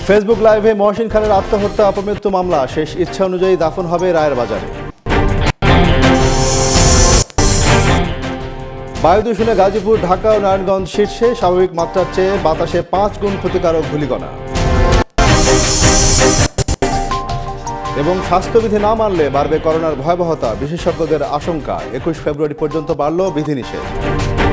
Facebook লাইভে মহসিন খানের আত্মহত্যা অপমৃত্যু মামলা শেষ ইচ্ছা অনুযায়ী দাফন হবে রায়ের বাজারে। বায়ু দূষণে গাজীপুর, ঢাকা ও নারায়ণগঞ্জ শীর্ষে, স্বাভাবিক মাত্রার চেয়ে বাতাসে 5 গুণ ক্ষতিকারক ধূলিকণা। এবং স্বাস্থ্যবিধি না মানলে বাড়বে করোনার ভয়াবহতা, বিশেষজ্ঞদের আশঙ্কা। 21 ফেব্রুয়ারি পর্যন্ত বাড়ল বিধিনিষেধ।